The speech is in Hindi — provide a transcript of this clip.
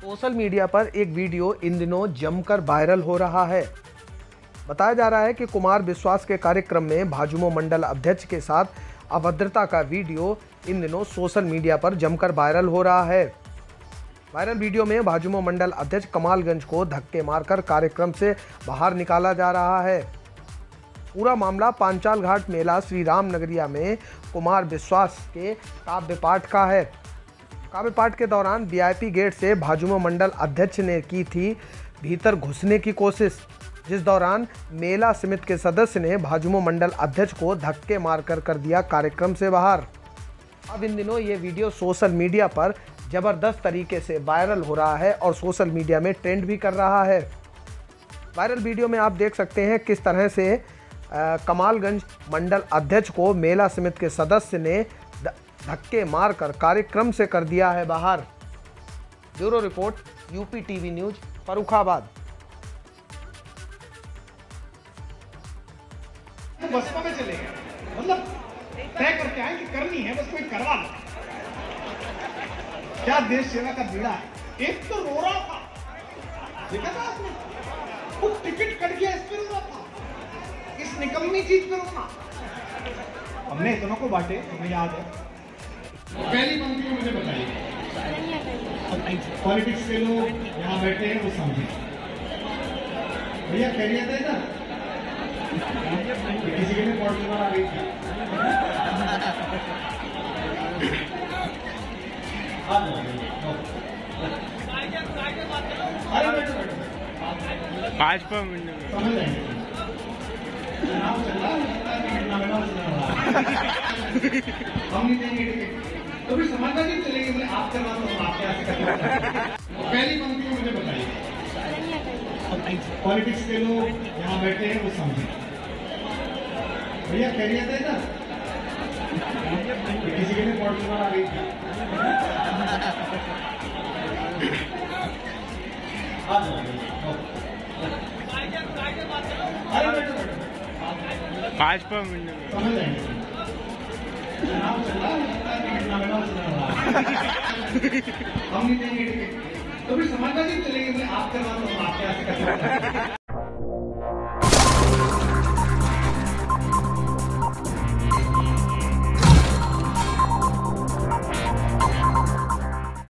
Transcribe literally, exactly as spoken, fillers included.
सोशल मीडिया पर एक वीडियो इन दिनों जमकर वायरल हो रहा है। बताया जा रहा है कि कुमार विश्वास के कार्यक्रम में भाजपा मंडल अध्यक्ष के साथ अभद्रता का वीडियो इन दिनों सोशल मीडिया पर जमकर वायरल हो रहा है। वायरल वीडियो में भाजपा मंडल अध्यक्ष कमालगंज को धक्के मारकर कार्यक्रम से बाहर निकाला जा रहा है। पूरा मामला पांचाल घाट मेला श्री राम नगरिया में कुमार विश्वास के काव्य पाठ का है। काव्य पाठ के दौरान वीआईपी गेट से भाजपा मंडल अध्यक्ष ने की थी भीतर घुसने की कोशिश, जिस दौरान मेला समिति के सदस्य ने भाजपा मंडल अध्यक्ष को धक्के मारकर कर दिया कार्यक्रम से बाहर। अब इन दिनों ये वीडियो सोशल मीडिया पर ज़बरदस्त तरीके से वायरल हो रहा है और सोशल मीडिया में ट्रेंड भी कर रहा है। वायरल वीडियो में आप देख सकते हैं किस तरह से आ, कमालगंज मंडल अध्यक्ष को मेला समिति के सदस्य ने धक्के मारकर कार्यक्रम से कर दिया है बाहर। Bureau report, UP TV news, Farrukhabad. BSP में चले गए, मतलब तय करके आए कि करनी है, बस कोई करवा लो। क्या देश सेवा का बीड़ा है। एक तो रो रहा था, देखा था आपने, वो टिकट कट गया, इस पे रो रहा था, इस निकम्मी चीज पे रोना। हमने इतनों को बांटे, हमें याद है। पहली पंक्ति में मुझे बताइए, पॉलिटिक्स के लोग यहाँ बैठे हैं वो समझे। भैया खैरियत है ना? किसी के लिए पॉलिटिक्स आ गई थी। भाजपा मिनट समझ जाएंगे। चुनाव चल रहा हम नहीं देंगे टिकट, तो भी समझना नहीं चलेगी। बोले आप करना तो आप क्या करना। पहली पंक्ति में मुझे बताइए, पॉलिटिक्स के लोग यहाँ बैठे हैं वो समझे। भैया खैरियत है ना? किसी के लिए पॉलिटिक्स आ गई थी। भाजपा मिनट समझ जाएंगे। चुनाव चल रहा हम नहीं देंगे टिकट, तो भी समझना नहीं चलेगी। बोले आप करना तो आप क्या करना।